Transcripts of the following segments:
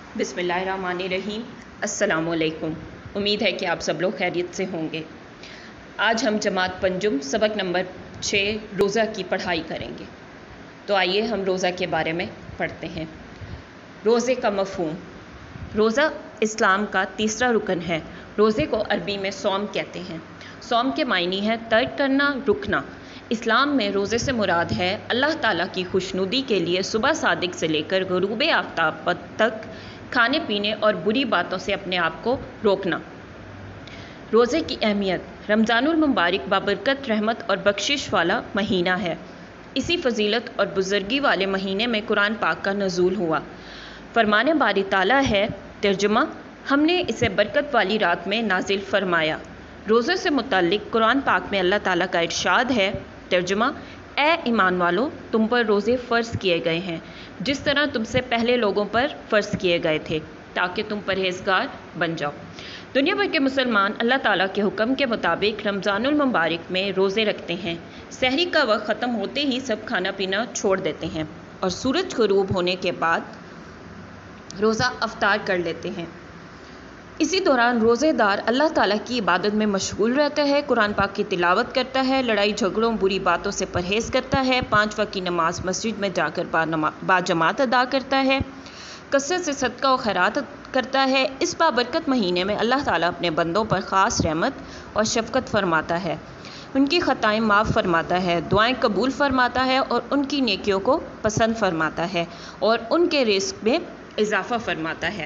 बिस्मिल्लाहिर्रहमानिर्रहीम। अस्सलाम वालेकुम। उम्मीद है कि आप सब लोग खैरियत से होंगे। आज हम जमात पंजुम सबक नंबर 6 रोज़ा की पढ़ाई करेंगे। तो आइए हम रोज़ा के बारे में पढ़ते हैं। रोज़े का मफ़हूम। रोज़ा इस्लाम का तीसरा रुकन है। रोज़े को अरबी में सौम कहते हैं। सौम के मायने है तर्क करना, रुकना। इस्लाम में रोज़े से मुराद है अल्लाह ताला की खुशनुदी के लिए सुबह सादिक से लेकर ग़ुरूब आफ्ताब तक खाने पीने और बुरी बातों से अपने आप को रोकना। रोज़े की अहमियत। रमज़ानुल मुबारक बाबरकत, रहमत और बख्शिश वाला महीना है। इसी फजीलत और बुज़ुर्गी वाले महीने में कुरान पाक का नज़ूल हुआ। फरमाने बारी ताला है, तर्जुमा, हमने इसे बरकत वाली रात में नाजिल फरमाया। रोज़े से मुताल्लिक़ कुरान पाक में अल्लाह ताला का इरशाद है, तर्जुमा, ए ईमान वालों, तुम पर रोज़े फ़र्ज़ किए गए हैं जिस तरह तुमसे पहले लोगों पर फ़र्ज़ किए गए थे, ताकि तुम परहेज़गार बन जाओ। दुनिया भर के मुसलमान अल्लाह ताला के हुक्म के मुताबिक रमज़ानुल मुबारक में रोज़े रखते हैं। सहरी का वक्त ख़त्म होते ही सब खाना पीना छोड़ देते हैं और सूरज ग़ुरूब होने के बाद रोज़ा अफ्तार कर लेते हैं। इसी दौरान रोज़ेदार अल्लाह ताला की इबादत में मशगूल रहता है, कुरान पाक की तिलावत करता है, लड़ाई झगड़ों बुरी बातों से परहेज़ करता है, 5 वक्त की नमाज मस्जिद में जाकर बाजमात अदा करता है, कसरत से सदका और खैरात करता है। इस बाबरकत महीने में अल्लाह ताला अपने बंदों पर ख़ास रहमत और शफ़क़त फरमाता है, उनकी ख़ताएँ माफ़ फरमाता है, दुआएं कबूल फरमाता है और उनकी नेकियों को पसंद फरमाता है और उनके रिज़्क़ में इजाफ़ा फरमाता है।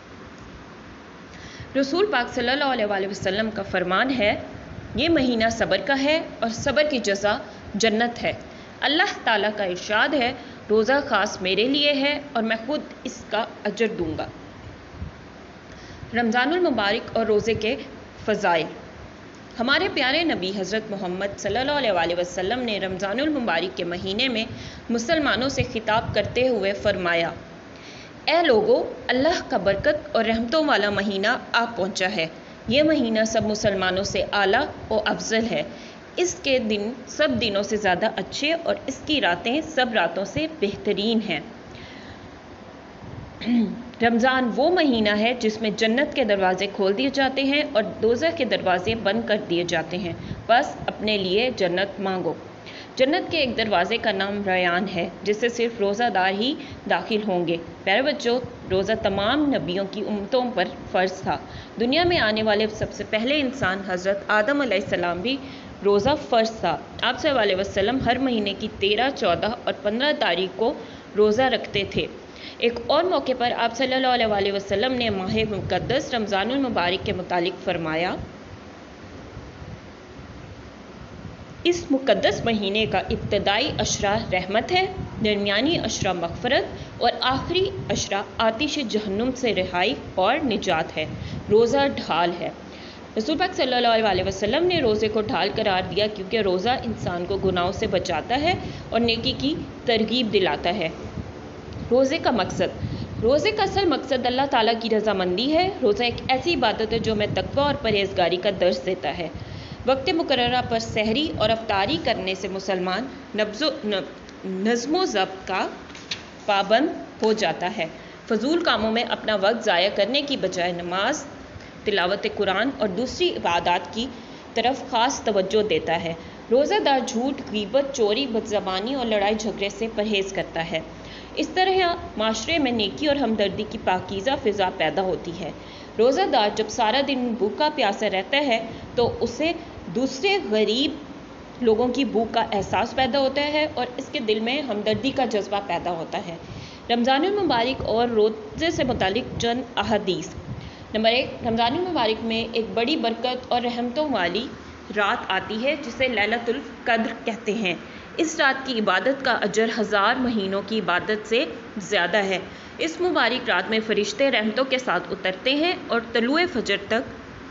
रसूल पाक सल्लल्लाहु अलैहि वसल्लम का फरमान है, ये महीना सब्र का है और सब्र की जज़ा जन्नत है। अल्लाह ताला का इरशाद है, रोज़ा ख़ास मेरे लिए है और मैं खुद इसका अजर दूंगा। रमज़ानुल मुबारक और रोज़े के फ़ज़ाइल। हमारे प्यारे नबी हज़रत मोहम्मद सल्लल्लाहु अलैहि वसल्लम ने रमज़ानुल मुबारक के महीने में मुसलमानों से खिताब करते हुए फ़रमाया, ए लोगो, अल्लाह का बरकत और रहमतों वाला महीना आ पहुँचा है। ये महीना सब मुसलमानों से आला और अफजल है। इसके दिन सब दिनों से ज़्यादा अच्छे और इसकी रातें सब रातों से बेहतरीन हैं। रमज़ान वो महीना है जिसमें जन्नत के दरवाज़े खोल दिए जाते हैं और दोज़ख के दरवाज़े बंद कर दिए जाते हैं। बस अपने लिए जन्नत मांगो। जन्नत के एक दरवाज़े का नाम रयान है, जिससे सिर्फ रोज़ादार ही दाखिल होंगे। प्यारे बच्चों, रोज़ा तमाम नबियों की उम्मतों पर फ़र्ज़ था। दुनिया में आने वाले सबसे पहले इंसान हज़रत आदम अलैहिस्सलाम भी रोज़ा फ़र्ज़ था। आप सल्लल्लाहु अलैहि वसल्लम हर महीने की 13, 14 और 15 तारीख को रोज़ा रखते थे। एक और मौके पर आप सल्लल्लाहु अलैहि वसल्लम ने माह मुक़द्दस रमज़ानुल मुबारक के मुतालिक फ़रमाया, इस मुक़द्दस महीने का इब्तदाई अशरा रहमत है, दरमियानी अशरा मग़फ़रत और आखिरी अशरा आतिश जहन्नुम से रिहाई और निजात है। रोज़ा ढाल है। रसूल पाक सल्लल्लाहु अलैहि वसल्लम ने रोज़े को ढाल करार दिया क्योंकि रोज़ा इंसान को गुनाहों से बचाता है और नेकी की तरगीब दिलाता है। रोज़े का मकसद। रोज़े का असल मकसद अल्लाह ताला की रज़ामंदी है। रोज़ा एक ऐसी इबादत है जो हमें तक़वा और परहेज़गारी का दर्स देता है। वक्त मुकर्ररा पर सहरी और अफ्तारी करने से मुसलमान नज़्मो ज़ब्त का पाबंद हो जाता है। फ़जूल कामों में अपना वक्त ज़ाया करने की बजाय नमाज, तिलावत कुरान और दूसरी इबादत की तरफ ख़ास तवज्जो देता है। रोज़ादार झूठ, ग़ीबत, चोरी, बदज़बानी और लड़ाई झगड़े से परहेज़ करता है। इस तरह माशरे में नेकी और हमदर्दी की पाकीज़ा फ़िज़ा पैदा होती है। रोज़ादार जब सारा दिन भूखा प्यासा रहता है तो उसे दूसरे गरीब लोगों की भूख का एहसास पैदा होता है और इसके दिल में हमदर्दी का जज्बा पैदा होता है। रमज़ानुल मुबारक और रोज़े से मुतालिक चंद अहादीस। नंबर 1, रमज़ानुल मुबारक में एक बड़ी बरकत और रहमतों वाली रात आती है जिसे लैलतुल क़द्र कहते हैं। इस रात की इबादत का अजर 1000 महीनों की इबादत से ज़्यादा है। इस मुबारक रात में फ़रिश्ते रहमतों के साथ उतरते हैं और तलुए फजर तक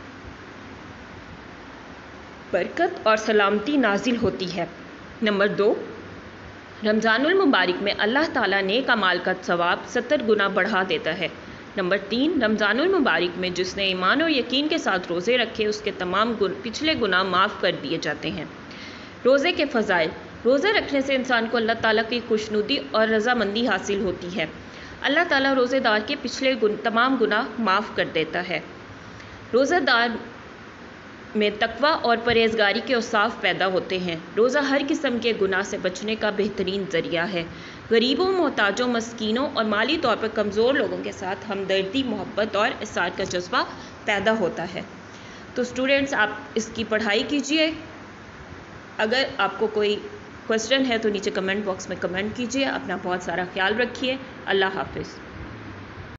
बरकत और सलामती नाजिल होती है। नंबर 2, रमज़ानुल मुबारक में अल्लाह ताला नेक अमाल का सवाब 70 गुना बढ़ा देता है। नंबर 3, रमज़ानुल मुबारक में जिसने ईमान और यकीन के साथ रोज़े रखे उसके तमाम पिछले गुनाह माफ़ कर दिए जाते हैं। रोज़े के फ़ज़ाइल। रोज़ा रखने से इंसान को अल्लाह ताला की खुशनुदी और रज़ामंदी हासिल होती है। اللہ تعالیٰ روزے دار کے پچھلے تمام گناہ معاف کر دیتا ہے۔ روزہ دار میں تقوی اور پرہیزگاری کے اوصاف پیدا ہوتے ہیں۔ روزہ ہر قسم کے گناہ سے بچنے کا بہترین ذریعہ ہے۔ غریبوں، محتاجوں، مسکینوں اور مالی طور پر کمزور لوگوں کے ساتھ ہمدردی، محبت اور احسان کا جذبہ پیدا ہوتا ہے۔ تو اسٹوڈنٹس، آپ اس کی پڑھائی کیجئے۔ اگر آپ کو کوئی کوئسچن ہے تو نیچے کمنٹ باکس میں کمنٹ کیجئے۔ اپنا بہت سارا خیال رکھیے۔ اللہ حافظ۔